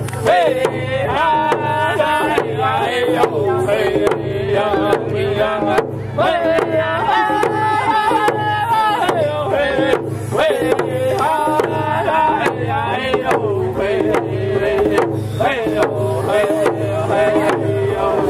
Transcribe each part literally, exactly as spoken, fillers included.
hey, ah, hey, ah, hey, oh, hey, ah, hey, ah, hey, ah, hey, oh, hey, hey, ah, hey, oh, hey, hey, oh, hey, hey, oh.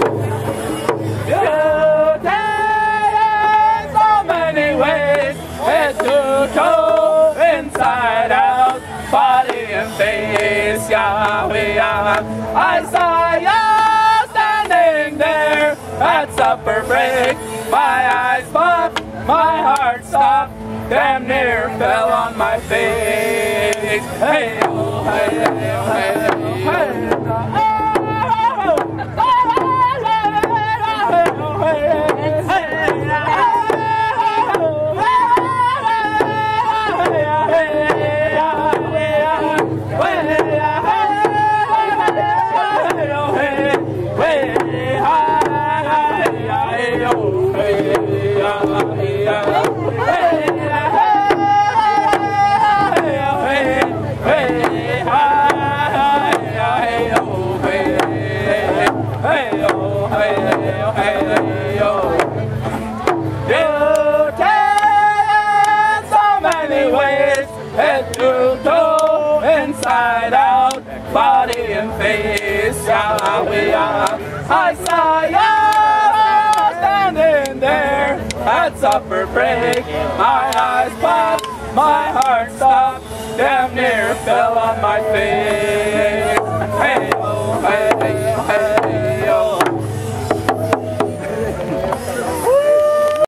You take so many ways, head to toe, inside out, body and face, Yahweh, Yahweh. I saw you standing there at supper break. My eyes popped, my heart stopped, damn near fell on my face. Hey, oh, hey, oh, hey, oh, hey, oh, hey. Head to toe, inside out, body and face, Yahweh. I saw you standing there at supper break. My eyes popped, my heart stopped, damn near fell on my face.